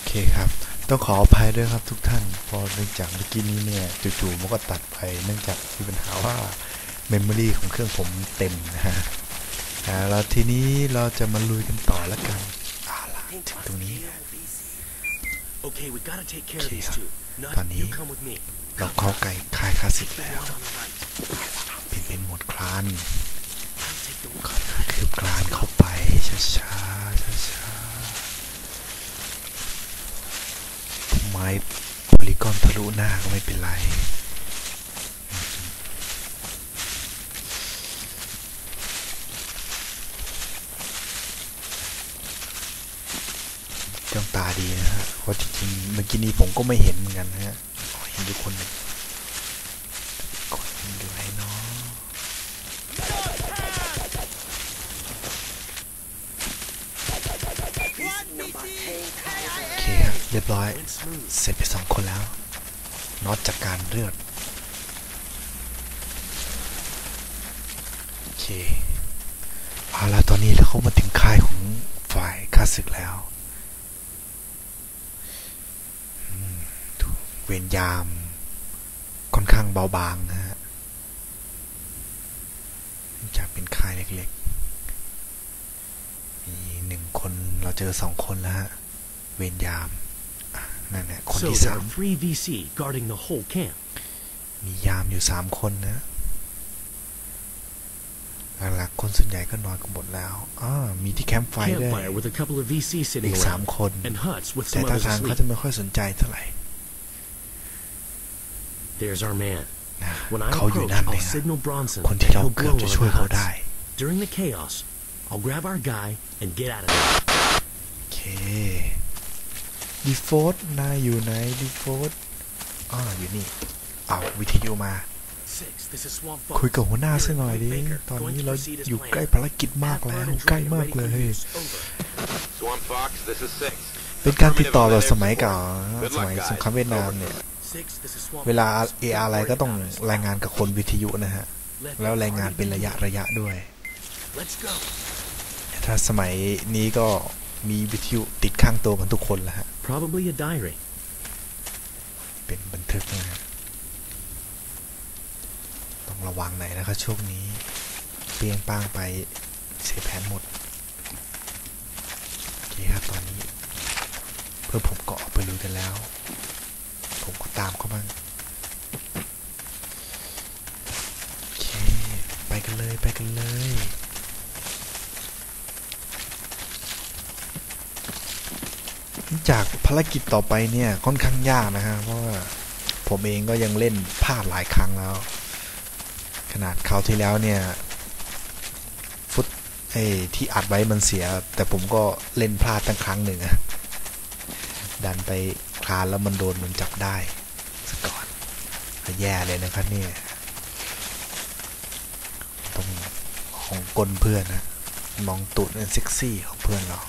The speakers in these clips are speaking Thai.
เคครับต้องขออภัยด้วยครับทุกท่านเพราะเนื่องจากเมื่อกี้นี้เนี่ยจู่ๆมันก็ตัดไปเนื่องจากมีปัญหาว่าเมมโมรีของเครื่องผมเต็มนะฮะแล้วทีนี้เราจะมาลุยกันต่อแล้วกันล่ะถึงตรงนี้โอเคครับตอนนี้เราเข้าใกล้ค่ายคลาสสิกแล้วเป็นหมวดคลานคืบคลานเข้าไปช้าๆไม้โพลีกอนทะลุหน้าก็ไม่เป็นไรจ้องตาดีนะฮะเพราะจริงๆเมื่อกี้นี้ผมก็ไม่เห็นเหมือนกันนะฮะเห็นอยู่คนหนึ่งดูให้น้องโอเคครับเรียบร้อยเสร็จไป2 คนแล้วน็อตจากการเลือดโอเคเอาละตอนนี้เราเข้ามาถึงค่ายของฝ่ายข้าศึกแล้วเวรยามค่อนข้างเบาบางนะฮะจากเป็นค่ายเล็กๆมี1 คนเราเจอ2 คนแล้วฮะเวรยามนั่นแหละคนที่3มียามอยู่3 คนนะหลักๆคนส่วนใหญ่ก็นอนกันหมดแล้วมีที่แคมป์ไฟด้วยอีก3 คนแต่ท่าทางเขาจะไม่ค่อยสนใจเท่าไหร่เขาอยู่นั่นเลยคนที่เราเกือบจะช่วยเขาได้โอเคดีโฟร์ดนายอยู่ไหนดีโฟร์ดอยู่นี่เอาวิทยุมาคุยกับหัวหน้าซะหน่อยดิตอนนี้เราอยู่ใกล้ภารกิจมากแล้วใกล้มากเลยเป็นการติดต่อแบบสมัยเก่าสมัยสงครามเวียดนามเนี่ยเวลาอะไรก็ต้องรายงานกับคนวิทยุนะฮะแล้วรายงานเป็นระยะด้วยถ้าสมัยนี้ก็มีวิทยุติดข้างตัวกันทุกคนแล้วฮะเป็นบันทึกนะฮะต้องระวังหน่อยนะครับช่วงนี้เปลี่ยนป้างไปเสียแผนหมดโอเคครับตอนนี้เพื่อผมก็ออกไปลุยกันแล้วผมก็ตามเขาบ้างโอเคไปกันเลยจากภารกิจต่อไปเนี่ยค่อนข้างยากนะฮะเพราะว่าผมเองก็ยังเล่นพลาดหลายครั้งแล้วขนาดคราวที่แล้วเนี่ยฟุตที่อัดไว้มันเสียแต่ผมก็เล่นพลาดตั้งครั้งหนึ่งอะดันไปคลานแล้วมันโดนมันจับได้ซะก่อนแย่เลยนะครับเนี่ยต้องของกลเพื่อนนะมองตูดเซ็กซี่ของเพื่อนเรา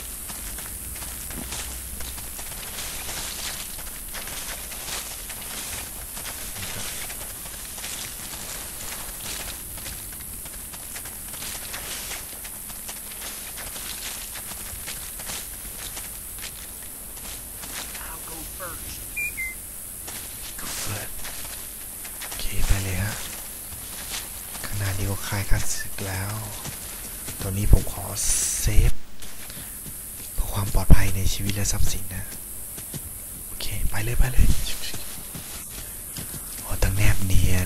โอเคไปเลยฮะขนาดนี้ก็คลายคลาสสิกแล้วตอนนี้ผมขอเซฟเพื่อความปลอดภัยในชีวิตและทรัพย์สินนะโอเคไปเลยตั้งแนบเนียน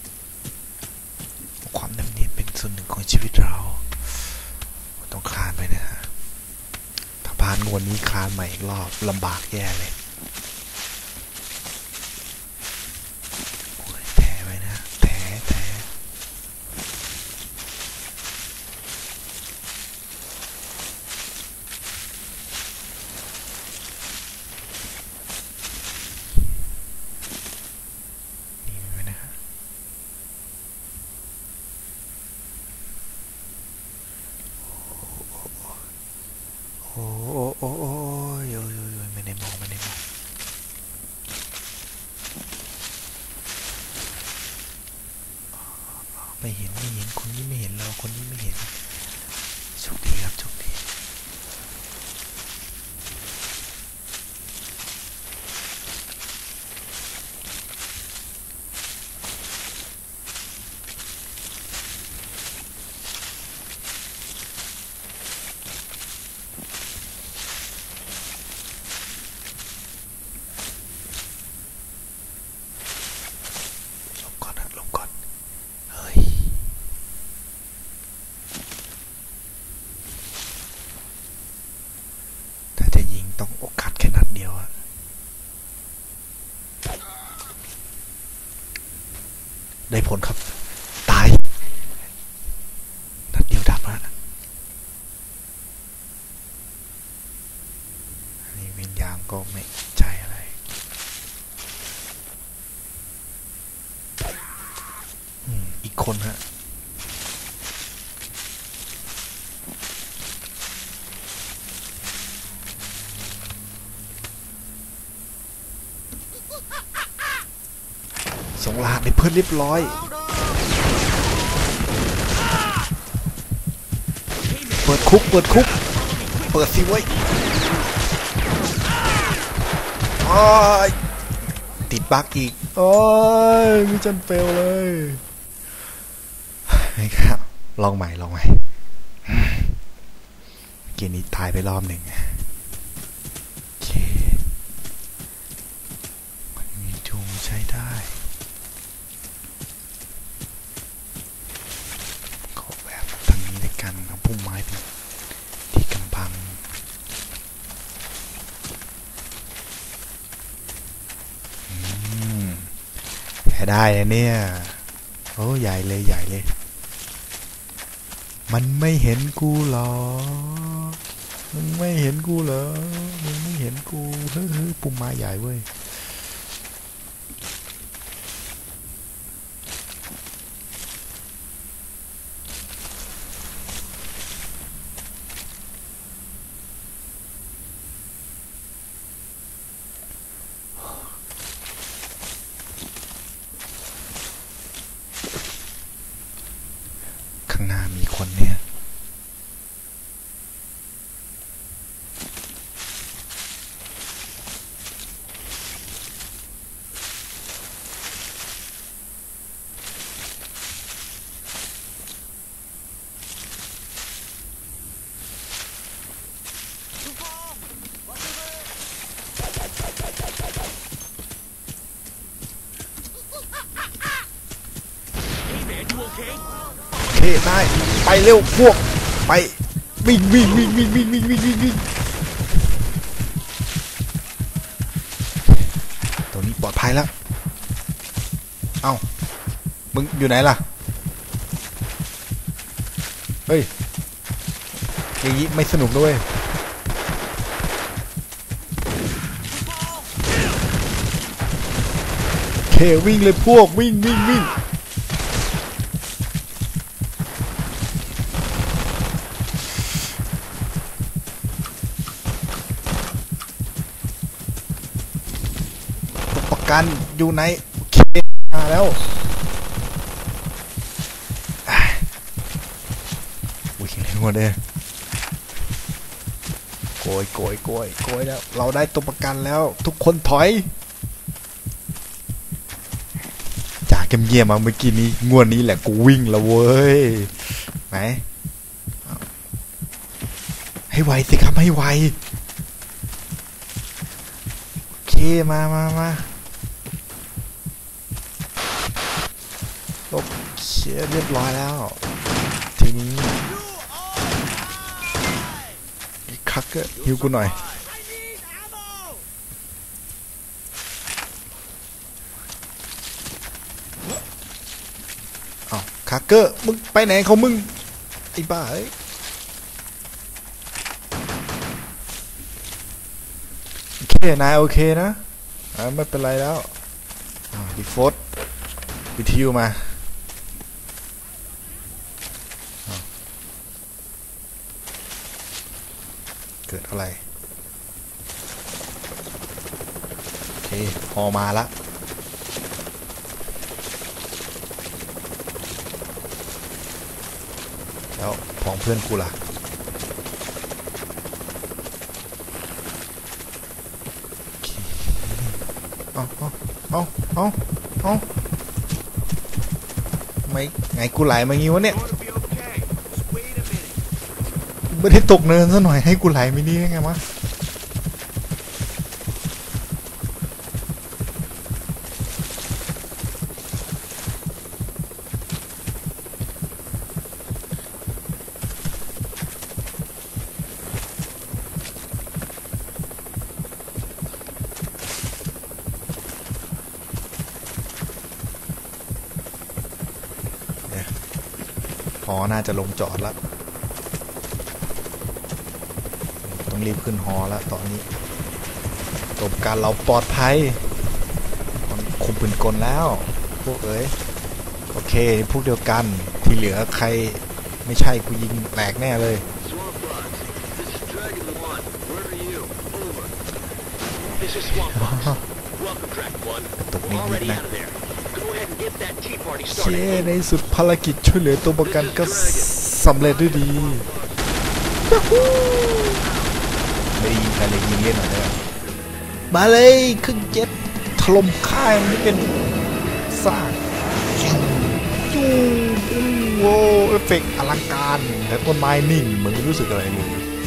ความแนบเนียนเป็นส่วนหนึ่งของชีวิตเราต้องคลานไปนะฮะถ้าผ่านวันนี้คลานใหม่อีกรอบลำบากแย่เลยโอ้ไม่ได้มองต้องโอกาสแค่นัดเดียวอะได้ผลครับตายนัดเดียวดับแล้วนี่วิญญาณก็ไม่ใช่อะไรอีกคนฮะส่งรหัสให้เพื่อนเรียบร้อยเปิดคุกเปิดสิไว้ติดบั๊กอีกโอ้ยมิชชั่นเฟลเลยนี่ครับลองใหม่เกมนี้ตายไปรอบหนึ่งโอเคมันมีจุงใช้ได้ขอแบบทางนี้ในการเอาพุ่มไม้เป็นที่กำบังแพ้ได้เนี่ยโอ้ใหญ่เลยมันไม่เห็นกูหรอมึงไม่เห็นกูเหรอมึงไม่เห็นกูเฮ้ยปุ่มไม้ใหญ่เว้ยข้างหน้ามีคนเนี่ยโอเคได้ไปเร็วพวกไปวิ่งตัวนี้ปลอดภัยแล้วเอ้ามึงอยู่ไหนล่ะเฮ้ยอย่างนี้ไม่สนุกด้วยเควิ่งเลยพวกวิ่งกันอยู่ไหนโอเคมาแล้วอุ้ยแข็งแรงหมดเลยโกยแล้วเราได้ตัวประกันแล้วทุกคนถอยจากเงียบๆมาเมื่อกี้นี้งวดนี้แหละกูวิ่งแล้วเว้ยไหนให้ไวสิครับให้ไวโอเคมาโอเคเรียบร้อยแล้วทีนี้คักเกอร์ฮิวกูหน่อยอ้าวคักเกอร์มึงไปไหนเขามึงไอ้บ้าเอ้ยโอเคนายโอเคนะไม่เป็นไรแล้วดีโฟร์วิทยุมาเกิดอะไรโอเคพอมาละแล้วพ้องเพื่อนกูล่ะเอาไม่ไงกูไหลมางี้วะเนี่ยไม่ได้ตกเนินซะหน่อยให้กูไหลไม่นี่ได้ไงวะอน่าจะลงจอดแล้วต้องรีบขึ้นหอแล้วตอนนี้ตัวประกันเราปลอดภัยคุมปืนกลแล้วพวกเอ๋ยโอเคพวกเดียวกันที่เหลือใครไม่ใช่กูยิงแหลกแน่เลยตกนิดๆนะเช่ในสุดภารกิจช่วยเหลือตัวประกันก็สำเร็จด้วยดีไม่ได้ยิงใครเลยยิงเล่นหน่อยได้มาเลยเครื่องเจ็ตถล่มค่ายมันเป็นสร้างจูโว้เอฟเฟกต์อลังการแต่ต้นไม้นิ่งเหมือนไม่รู้สึกอะไรเลย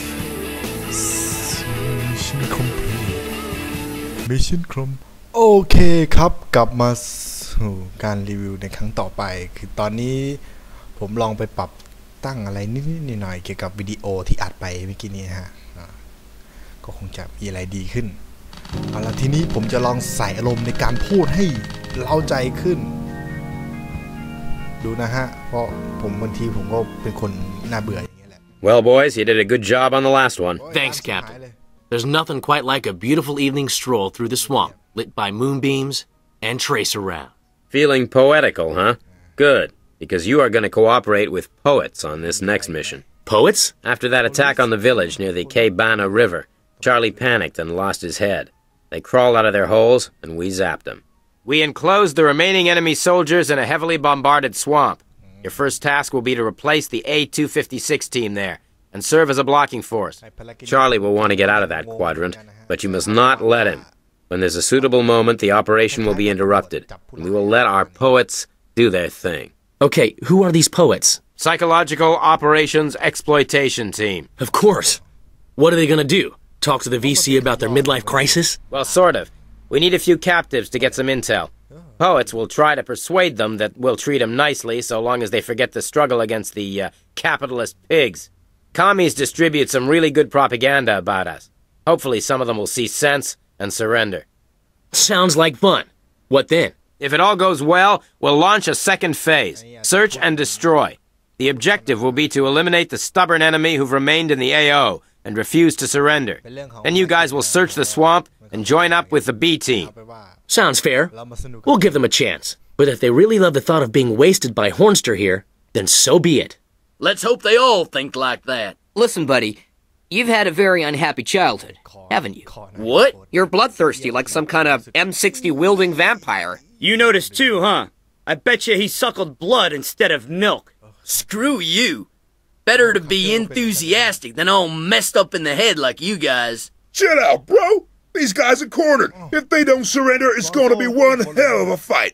มิชชั่นครบโอเคครับกลับมาสู่การรีวิวในครั้งต่อไปคือตอนนี้ผมลองไปปรับตั้งอะไรนิดๆหน่อยๆเกี่ยวกับวิดีโอที่อัดไปเมื่อกี้นี้ฮะก็คงจะมีอะไรดีขึ้นเอาละทีนี้ผมจะลองใส่อารมณ์ในการพูดให้เร้าใจขึ้นดูนะฮะเพราะผมบางทีผมก็เป็นคนน่าเบื่ออย่างเงี้ยแหละ Well, boys, you did a good job on the last one. Thanks, Captain. There's nothing quite like a beautiful evening stroll through the swamp, lit by moonbeams and tracer round. Feeling poetical, huh? Good, because you are going to cooperate with poets on this next mission. Poets? After that attack on the village near the Keibana River, Charlie panicked and lost his head. They crawled out of their holes, and we zapped them. We enclosed the remaining enemy soldiers in a heavily bombarded swamp. Your first task will be to replace the A-256 team there and serve as a blocking force. Charlie will want to get out of that quadrant, but you must not let him. When there's a suitable moment, the operation will be interrupted, and we will let our poets do their thing. Okay, who are these poets? Psychological Operations Exploitation Team. Of course. What are they gonna do? Talk to the VC about their midlife crisis? Well, sort of. We need a few captives to get some intel. Poets will try to persuade them that we'll treat them nicely so long as they forget the struggle against the capitalist pigs. Commies distribute some really good propaganda about us. Hopefully some of them will see sense and surrender. Sounds like fun. What then? If it all goes well, we'll launch a second phase. Search and destroy. The objective will be to eliminate the stubborn enemy who've remained in the AO and refuse to surrender. Then you guys will search the swamp and join up with the B team. Sounds fair. We'll give them a chance. But if they really love the thought of being wasted by Hornster here, then so be it. Let's hope they all think like that. Listen, buddy, you've had a very unhappy childhood, haven't you? What? You're bloodthirsty like some kind of M60-wielding vampire. You noticed too, huh? I bet you he suckled blood instead of milk. Screw you. Better to be enthusiastic than all messed up in the head like you guys. Chill out, bro. These guys are cornered. If they don't surrender, it's going to be one hell of a fight.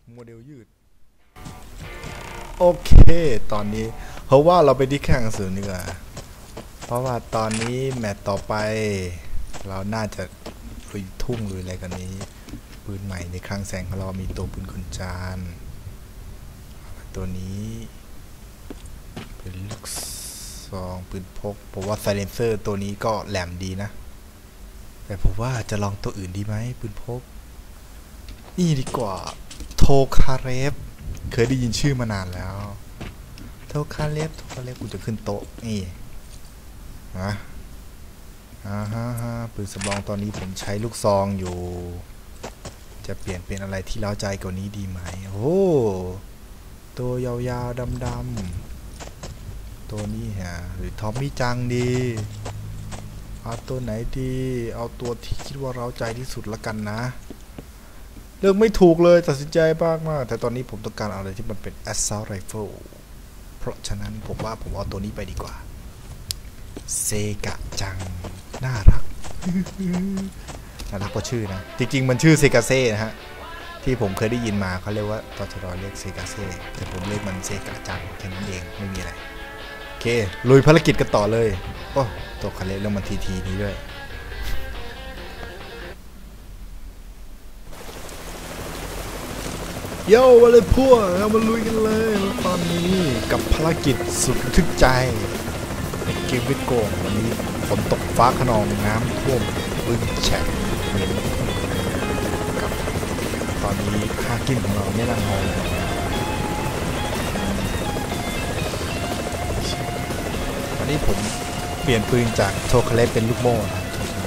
โอเคตอนนี้เพราะว่าเราไปที่ข้างสื่อนี่ก่อนเพราะว่าตอนนี้แมตต์ต่อไปเราน่าจะลุยทุ่งลุยอะไรกันนี้ปืนใหม่ในคลังแสงของเรามีตัวปืนคนจานตัวนี้เป็นลูกซองปืนพกผมว่าไซเลนเซอร์ตัวนี้ก็แหลมดีนะแต่ผมว่าจะลองตัวอื่นดีไหมปืนพกนี่ดีกว่าโทคาเรฟเคยได้ยินชื่อมานานแล้วโทคาเรฟกูจะขึ้นโต๊ะนี่นะปืนสำรองตอนนี้ผมใช้ลูกซองอยู่จะเปลี่ยนเป็นอะไรที่เล้าใจกว่านี้ดีไหมโอ้ตัวยาวๆดำๆตัวนี้ฮะหรือทอมมี่จังดีเอาตัวไหนดีเอาตัวที่คิดว่าเร้าใจที่สุดละกันนะเลือกไม่ถูกเลยตัดสินใจบ้างมากแต่ตอนนี้ผมต้องการอะไรที่มันเป็น Assault Rifle เพราะฉะนั้นผมว่าผมเอาตัวนี้ไปดีกว่าเซกะจังน่ารัก น่ารักกว่าชื่อนะจริงๆมันชื่อเซกาเซ่นะฮะที่ผมเคยได้ยินมาเขาเรียกว่าตชด.เรียกเซกาเซ่แต่ผมเรียกมันเซกะจังแค่นั้นเองไม่มีอะไรโอเคลุยภารกิจกันต่อเลยโอ้ตัวคาเล่เรื่องมันทีนี้ด้วยโย่มาเลยพวกเรามาลุยกันเลยตอนนี้กับภารกิจสุดระทึกใจในเกมวิดโกงวันนี้ฝนตกฟ้าคะนองน้ำท่วมบึ้งแฉะเหม็นกับตอนนี้ค่ากินของเราไม่นั่งหอนี้ผมเปลี่ยนปืนจากโทคาเลสเป็นลูกโม่นะ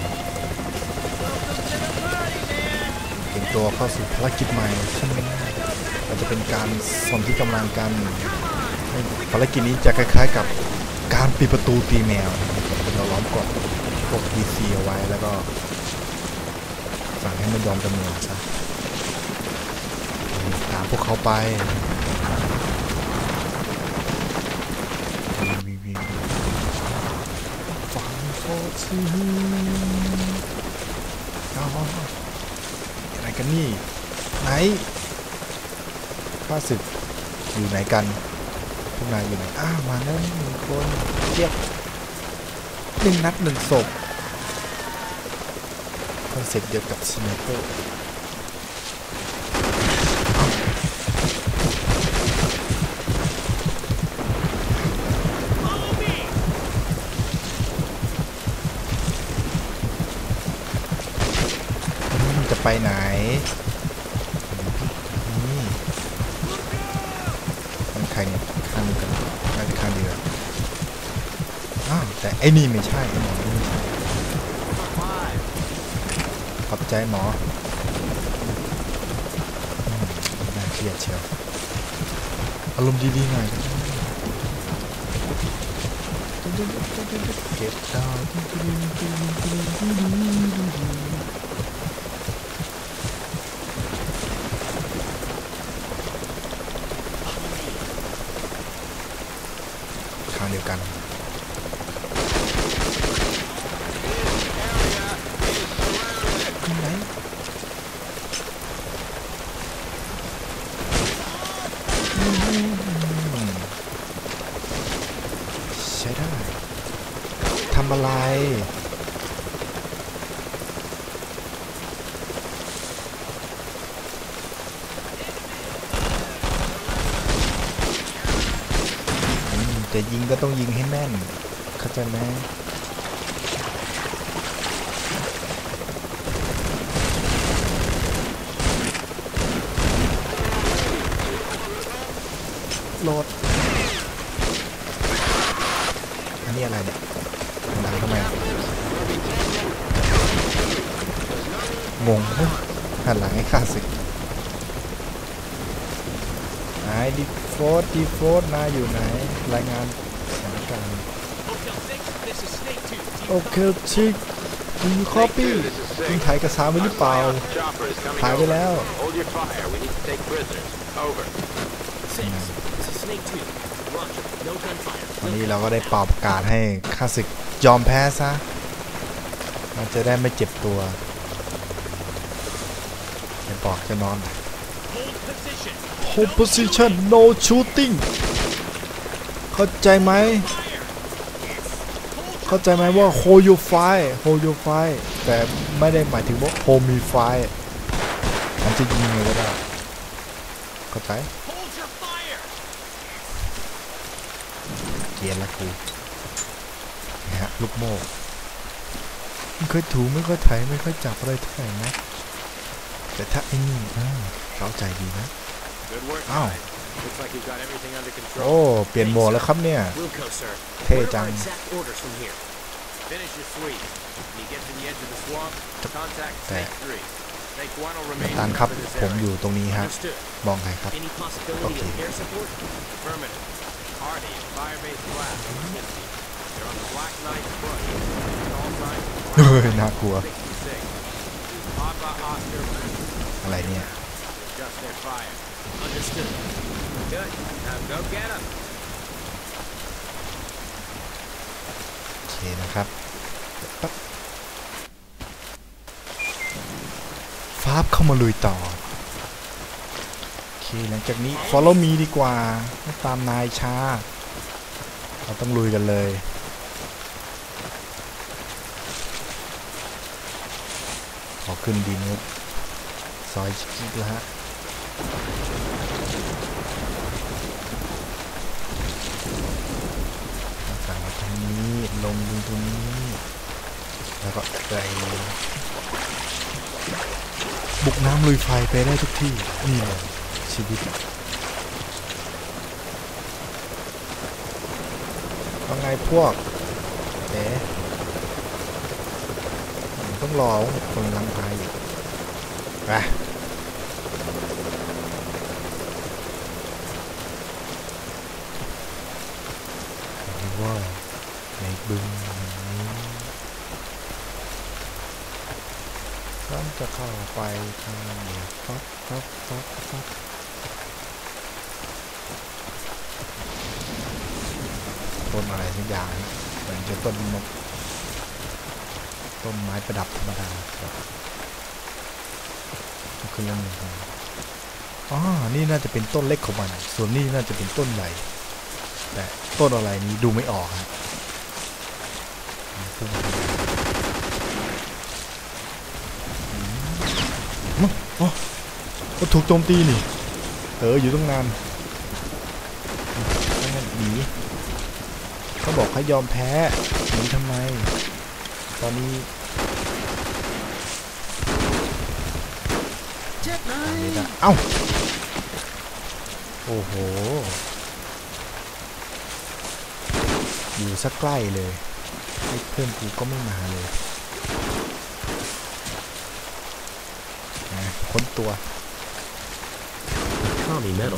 เตรียมตัวเข้าสู่ภารกิจใหม่ซึ่งเราจะเป็นการสนที่กำลังกันภารกิจนี้จะคล้ายๆกับการปิดประตูตีแมวเราล้อมกรอบพวก DC เอาไว้แล้วก็สั่งให้มันยอมจำนวนซะตามพวกเขาไปฟังโคซึอะไรกันนี่ไหนข้าศึกอยู่ไหนกันพวกนายอยู่ไหนมาแล้ว1 คนเทียบ1 นัด 1 ศพคอนเซ็ปต์เดียวกับสไนเปอร์จะไปไหนนี่มันใครเนี่ยข้างกันน่าจะข้างเดียวแต่ไอ้นี่ไม่ใช่ไอ้หมอนี่ไม่ใช่ขอบใจหมอน่าเครียดเชียวอารมณ์ดีๆหน่อยเก็บดาวทางเดียวกันไหนใช้ได้ทำอะไรจะยิงก็ต้องยิงให้แม่นเข้าใจไหมโหลดอันนี้อะไรเนี่ยหลังทำไมงงหันหลังให้ข้าศึกไหนดีโฟร์นายอยู่ไหนรายงานสถานการณ์โอเคชิคคุณคอปปี้คุณถ่ายเอกสารไว้หรือเปล่าถ่ายไปแล้ววันนี้เราก็ได้เป่าประกาศให้ข้าศึกยอมแพ้ซะมันจะได้ไม่เจ็บตัวจะบอกจะนอนHold position no shooting เข้าใจไหมว่า hold your fire แต่ไม่ได้หมายถึงว่า hold me fire มันจะยิงไงก็ได้เข้าใจเกียร์ละกูนะฮะลูกโม่ไม่ค่อยถูไม่ค่อยไถไม่ค่อยจับอะไรเท่าไหร่นะแต่ถ้าไอ้นี่เข้าใจดีนะอ้าวโอ้เปลี่ยนโหมดแล้วครับเนี่ยเท่จังแต่ตานครับผมอยู่ตรงนี้ฮะมองใครครับโอเคเฮ้ยน่ากลัวอะไรเนี่ยโอเคนะครับฟาบเข้ามาลุยต่อโอเคหลังจากนี้ follow me ดีกว่าไม่ตามนายช้าเราต้องลุยกันเลยขอขึ้นดีนุ๊กซอยชิคแล้วฮะฝั่งตรงนี้ลงตรงนี้แล้วก็ไปบุกน้ำลุยไฟไปได้ทุกที่นี่เลยชีวิตว่าไงพวกต้องรอคนลังพายอยู่ไปดูว่าในบึงนี้ฉันจะเข้าไปทางนี้ปั๊บต้นอะไรสักอย่างเหมือนจะต้นไม้ประดับธรรมดาก็คือเรื่องหนึ่งอ๋อนี่น่าจะเป็นต้นเล็กของมันส่วนนี้น่าจะเป็นต้นใหญ่แต่ต้นอะไรนี้ดูไม่ออกครับโอ้ถูกโจมตีนี่อยู่ตั้งนานหนีเขาบอกให้ยอมแพ้หนีทำไมตอนนี้เอ้าโอ้โหอยู่สักใกล้เลยให้เพื่อนกูก็ไม่มาเลยค้นตัว Tommy Metal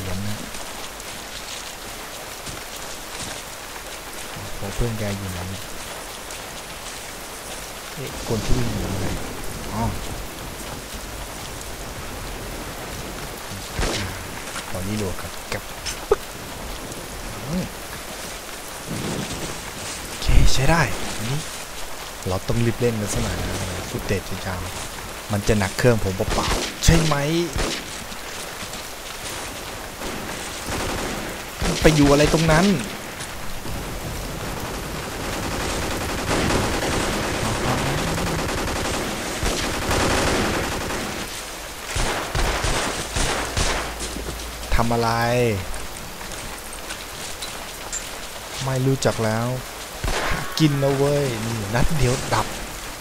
พอเพื่อนแกอยู่ไหนคนที่วิ่งอยู่ไหนอ๋อตอนนี้โดดกับโอเคใช้ได้อันนี้เราต้องรีบเล่นกันสักหน่อยนะฟุตเตจยาวมันจะหนักเครื่องผมเปล่าๆใช่ไหมไปอยู่อะไรตรงนั้นทำอะไรไม่รู้จักแล้วกินนะเว้ยนี่นัดเดียวดับ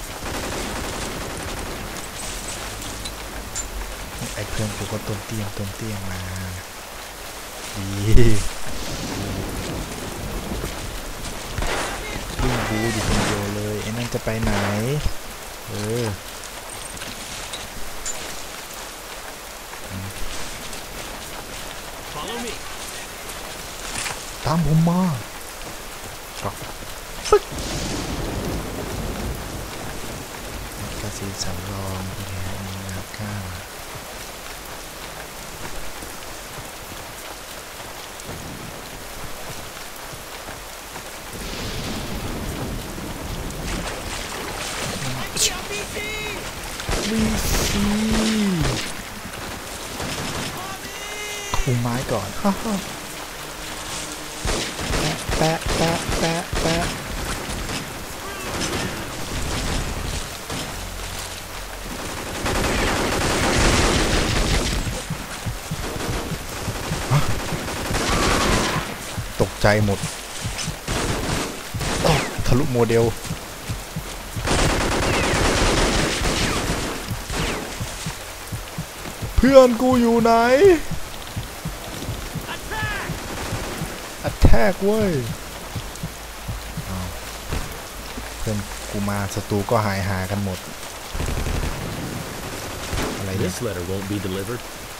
ไอ้เพื่อนกูก็ต้นเตี้ยงมาดีวิ่งบูอยู่คนเดียวเลยไอ้นั่นจะไปไหนตามผมมาปึ๊กกระสีสำรองเป็นไงมีราคาวีซีคุมไม้ก่อนฮ่าแปะตกใจหมดทะลุโมเดลเพื่อนกูอยู่ไหนแทกเว้ยเพื่อนกูมาศัตรูก็หายกันหมดอะไรเนี่ย This letter won't be delivered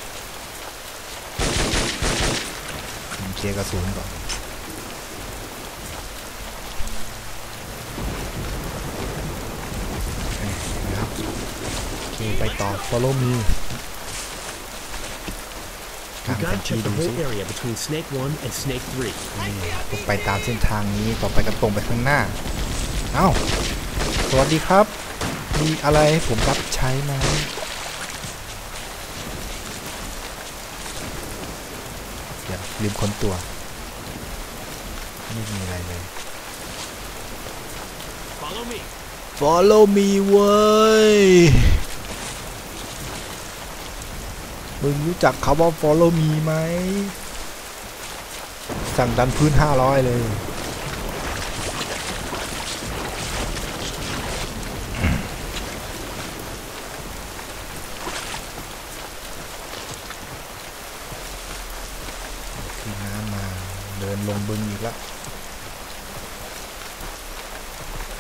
เคลียร์กระสุนก่อนนะครับโอเคไปต่อ follow me You gotta check the whole area between Snake 1 and Snake 3. ต้องไปตามเส้นทางนี้ต่อไปก็ตรงไปข้างหน้าเอ้าสวัสดีครับมีอะไรให้ผมรับใช้ไหมเดี๋ยวลืมค้นตัวไม่มีอะไรเลย Follow me เว้ยมึงรู้จักคำว่า follow me ไหมสั่งดันพื้น500เลยขึ้นน้ำมาเดินลงบึงอีกแล้ว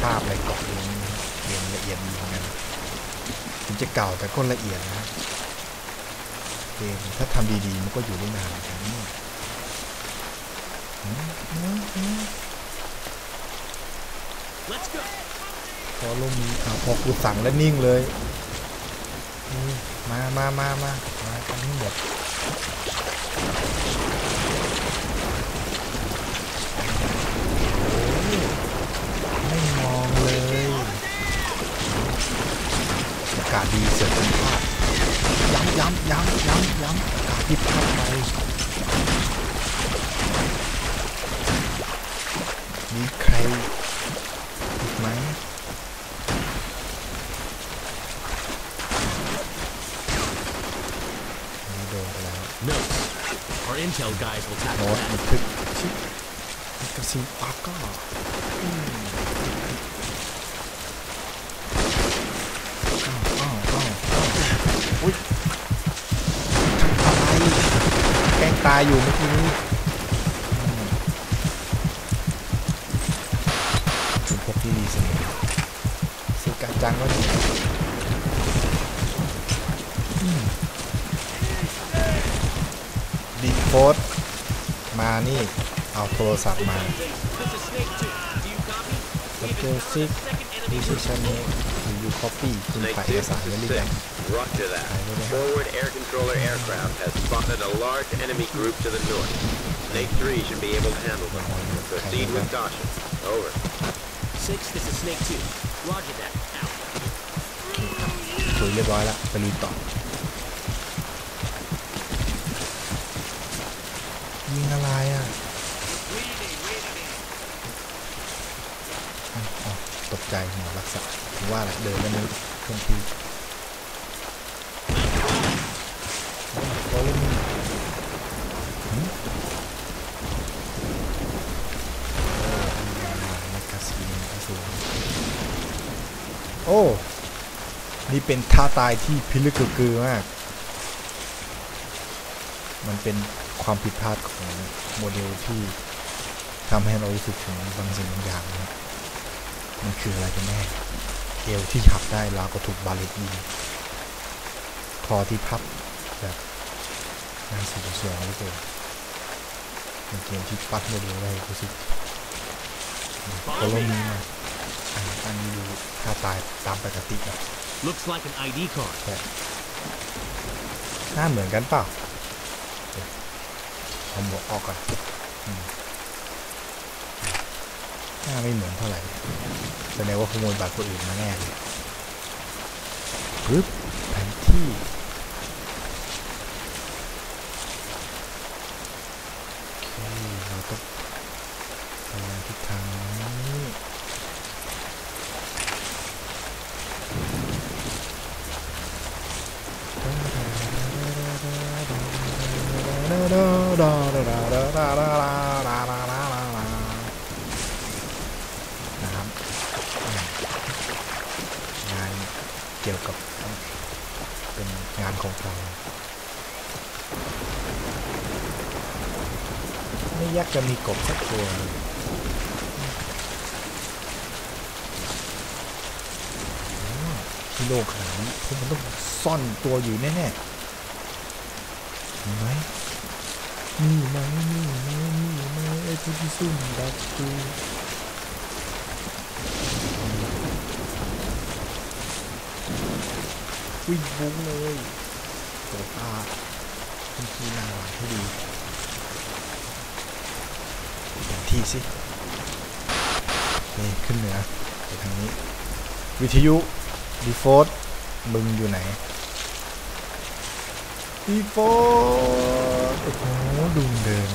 คราบอะไรเกาะอยู่นี่เกมละเอียดดีเหมือนกันถึงจะเก่าแต่ก็ละเอียดนะเกมถ้าทำดีๆมันก็อยู่ได้นานอย่างนี้พอลมมีพอกูสั่งแล้วนิ่งเลยมาทำให้หมดไม่มองเลยอากาศดีเสียคุณภาพย้ำอากาศที่พลาดไปมีใครอีกไหมโดนไปแล้ว Notes. Our intel guys will โน้ tackle ต that. บันทึกชิปกระซิบปากก็อุ้ยทำอะไรแกล้งตายอยู่เมื่อกี้นี้เป็นพวกที่ดีเสมอสิกาจังก็ดีดีโฟสมานี่เอาโทรศัพท์มาเจอซิกดิชิชันนี้อยู่คอปปี้คุณถ่ายเอกสารไว้หรือยัง Roger that. Forward air controller aircraft has spotted a large enemy group to the north. Snake 3 should be able to handle them. Proceed with caution. Over. 6, this is Snake 2. Roger that. Out. คุยเรียบร้อยแล้วไปลุยต่อยิงอะไรตกใจหมอรักษาถือว่าอะไรเดินแล้วนึกเครื่องที่โอ้นี่เป็นท่าตายที่พิลึกกึกกือมากมันเป็นความผิดพลาดของโมเดลที่ทำให้เรารู้สึกถึงบางสิ่งบางอย่างนะมันคืออะไรกันแน่เอวที่หักได้ราวก็ถูกบาเลตยิงคอที่พับแบบน่าสยดสยองเหลือเกินเป็นเกมที่ปัดโมเดลได้รู้สึกโคโลมีมาอันนี้ดูท่าตายตามปกติแบบ Looks like an ID card. หน้าเหมือนกันเปล่าเอาหมวกออกก่อนหน้าไม่เหมือนเท่าไหร่แสดงว่าขโมยบัตรคนอื่นมาแน่เลยปึ๊บแผนที่โอเคเราต้องไปทิศทางนี้นะครับงานเกี่ยวกับเป็นงานของเราไม่ยากจะมีกบสักตัวที่โลกขนาดนี้พวกมันต้องซ่อนตัวอยู่แน่ๆมีไหมไอ้ผู้ที่ซุ่มดักกูวิ่งบุ้งเลยโอ้ตาคุณคีนาให้ดีที่สินี่ขึ้นเหนือไปทางนี้วิทยุดีโฟลต์มึงอยู่ไหนดีโฟลต์โอ้โหดุเดิน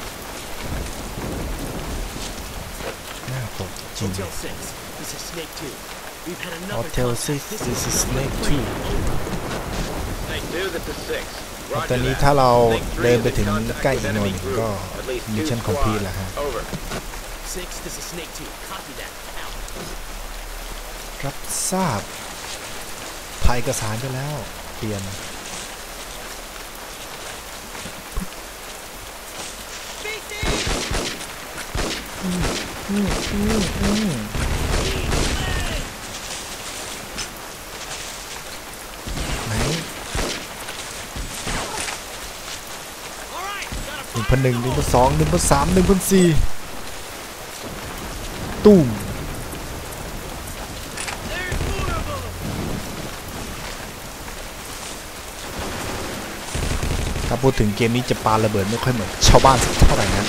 น่าตกจริง Hotel 6, this is Snake 2. We've had another Hotel 6 this is Snake 2 Snake 2, this is 6. ตอนนี้ถ้าเราเดินไปถึงใกล้อีกหน่อยหนึ่งก็มิชชั่นคอมพลีทแล้วฮะ Over. 6, this is Snake 2. Copy that. Out. รับทราบถ่ายเอกสารไปแล้วเปลี่ยน 1,100 1,200 1,300 1,400ตุ้มถ้าพูดถึงเกมนี้จะปาระเบิดไม่ค่อยเหมือนชาวบ้านสักเท่าไหร่นะ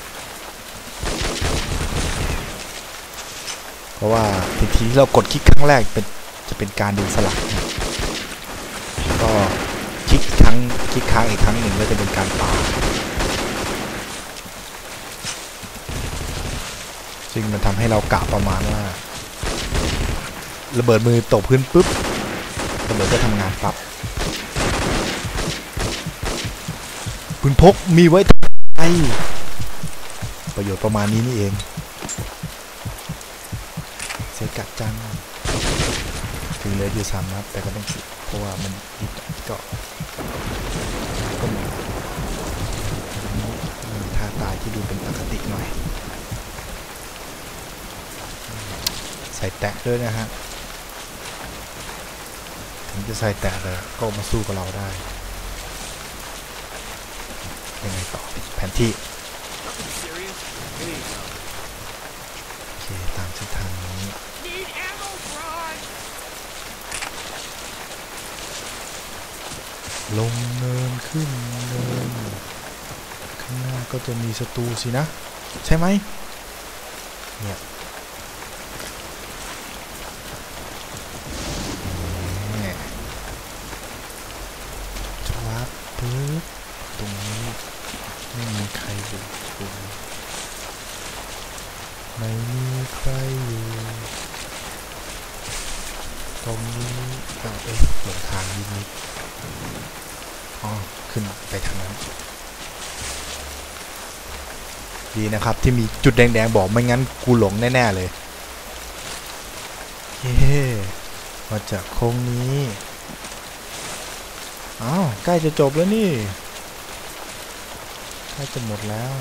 เพราะว่าทีที่เรากดคลิกครั้งแรกจะเป็นการดึงสลักนะก็คลิกค้างอีกครั้งหนึ่งก็จะเป็นการปาซึ่งมันทำให้เรากะประมาณว่าระเบิดมือตกพื้นปุ๊บระเบิดก็ทำงานปั๊บปืนพกมีไว้ทำไมประโยชน์ประมาณนี้นี่เองเสียกัดจังถึงเหลืออยู่3 นัดแต่ก็ต้องคิดเพราะว่ามันอีกก็มีท่าตายที่ดูเป็นปกติหน่อยใส่แตะด้วยนะฮะถึงจะใส่แตะแต่ก็มาสู้กับเราได้ยังไงต่อแผนที่โอเคตามเส้นทางนี้ลงเนินขึ้นเนินข้างหน้าก็จะมีศัตรูสินะใช่ไหมเนี่ยจอดปึ๊บตรงนี้ไม่มีใครอยู่ไม่มีใครอยู่ตรงนี้หลงทางนิดอ๋อขึ้นไปทางนั้นดีนะครับที่มีจุดแดงๆบอกไม่งั้นกูหลงแน่ๆเลยเย้มาจากโค้งนี้อ้าวใกล้จะจบแล้วนี่ใกล้จะหมดแล้ว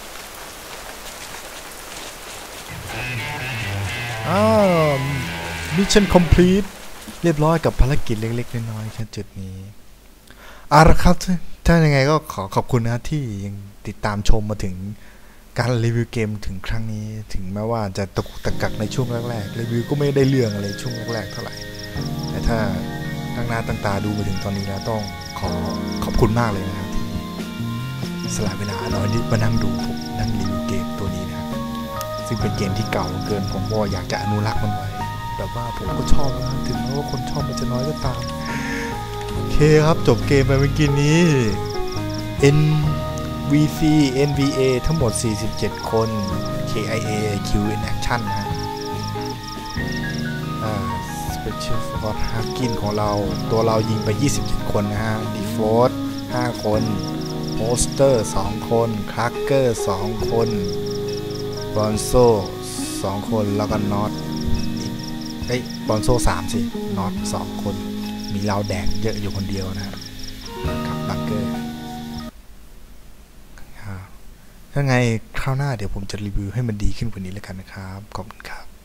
อ้าวมิชชั่นคอมพลีทเรียบร้อยกับภารกิจเล็กๆน้อยๆแค่จุดนี้ละครับถ้ายังไงก็ขอบคุณนะที่ยังติดตามชมมาถึงการรีวิวเกมถึงครั้งนี้ถึงแม้ว่าจะตะกุกตะกักในช่วงแรกๆรีวิวก็ไม่ได้เรื่องอะไรช่วงแรกๆเท่าไหร่แต่ถ้าตั้งหน้าตั้งตาดูมาถึงตอนนี้แล้วต้องขอบคุณมากเลยนะครับที่สละเวลาน้อยนิดมานั่งดูผมนั่งรีวิวเกมตัวนี้นะซึ่งเป็นเกมที่เก่าเกินผมก็อยากจะอนุรักษ์มันไว้แบบว่าผมก็ชอบนะถึงแม้ว่าคนชอบมันจะน้อยก็ตามโอเคครับจบเกมไปเมื่อกี้นี้ NVC NVA ทั้งหมด47 คน KIA Q in Action นะฮะSpecial Force Harkin ของเราตัวเรายิงไป27 คนนะฮะ Default 5 คน Poster 2 คน Cracker 2 คน Bronzo 2 คนแล้วก็ Not Bronzo 3 สิ Not 2 คนมีเราแดงเยอะอยู่คนเดียวนะกับบังเกอร์ถ้าไงคราวหน้าเดี๋ยวผมจะรีวิวให้มันดีขึ้นกว่านี้แล้วกันนะครับขอบคุณครับ